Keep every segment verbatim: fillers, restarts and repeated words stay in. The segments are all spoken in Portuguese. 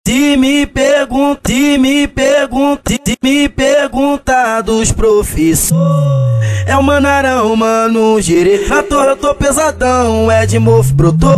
Se me pergunta, se me pergunta, se me pergunta dos professores, é o Manarão, mano, Gerê. Na torre eu tô pesadão, é de mofo brotou.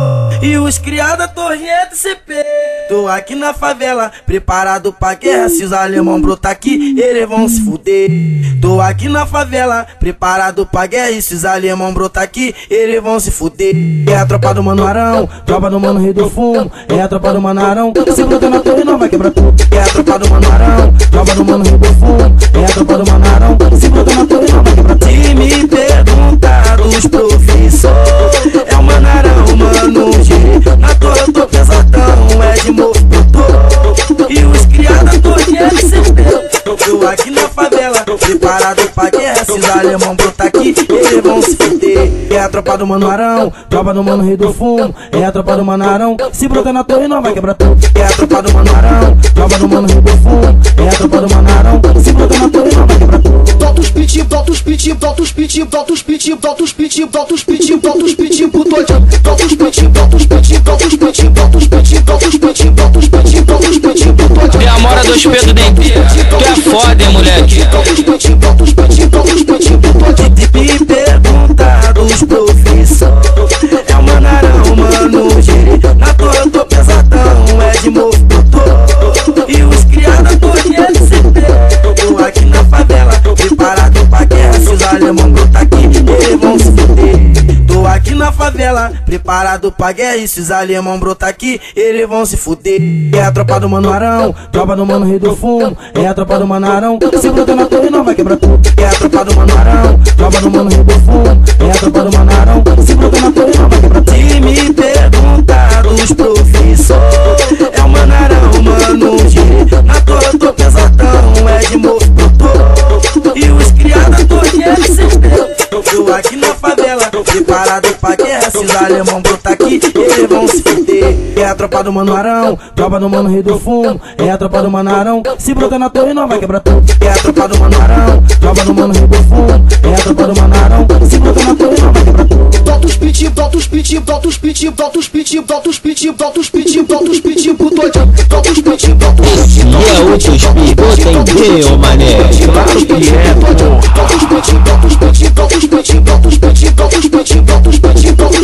E os criados torreta C P. Tô aqui na favela, preparado pra guerra. Se os alemão brotar aqui, eles vão se fuder. Tô aqui na favela, preparado pra guerra. E se os alemão brotar aqui, eles vão se fuder. É a tropa do Manarão, tropa do Mano Rei do Fumo. É a tropa do Manarão, se brotar na torre não vai quebrar tudo. É a tropa do Manarão, tropa do Mano Rei do Fumo. É a tropa do Manarão, se brotar na torre não vai quebrar tudo. Se me perguntar dos professores, é o Manarão, mano, Gerê. Na torre eu tô pesadão, é de mofo brotou. E os criados torreta C P. Tô aqui na favela, preparado pra guerra. Se os alemão brotar aqui, eles vão se fuder. É a tropa do Manarão, tropa do Mano Rei do Fumo. É a tropa do Manarão, se brotar na torre não vai quebrar tudo. É a tropa do Manarão, tropa do Mano Rei do Fumo. É a tropa do Manarão, se brotar na torre não vai quebrar tudo. Bota os piti, bota os piti, bota os piti, bota os piti, bota os piti, bota os piti, bota os piti, putodinho. Bota os piti, bota os piti, bota os piti, bota os piti, bota os piti, bota os piti, bota os piti, putodinho. Tem a mora dos Pedro Denteira, tu é foda, hein, moleque. Bota os piti, bota os piti, bota os piti, putodinho. Me perguntar dos professores, é o Manarão, mano, Gerê. Na torre eu tô pesadão, é de mofo brotou. E os criados torreta C P. Tô aqui na favela, preparado pra guerra. Se os alemão brotar aqui, eles vão se fuder. Tô aqui na favela, preparado pra guerra. E se os alemão brotar aqui, eles vão se fuder. É a tropa do Manarão, tropa do Mano Rei do Fumo. É a tropa do Manarão, se brotar na torre não vai quebrar tudo. É a tropa do Manarão, tropa do Mano Rei do Fumo. É a tropa do Manarão, se brotar na torre não vai quebrar tudo. Se me perguntar dos professores, é o Manarão, mano, Gerê. Na torre eu tô pesadão, é de mofo brotou. E os criados torreta C P. Tô aqui na favela, preparado pra guerra. Se os alemão brotar aqui, eles vão se fuder. É a tropa do Manarão, tropa do Mano Rei do Fumo. É a tropa do Manarão, se brotar na torre não vai quebrar tudo. É a tropa do Manarão, tropa do Mano Rei do Fumo. É a tropa do Manarão, se brotar na torre não vai quebrar tudo. Bota os piti, bota os piti, bota os piti, bota os piti, bota os piti, bota os piti, bota os piti, putodinho. Bota os piti, bota os piti. E é outro espigoto em Deus, mané. Claro que é, porra. Bota os piti, bota os piti, bota os piti, bota os piti, bota os piti, bota os piti, bota os piti, bota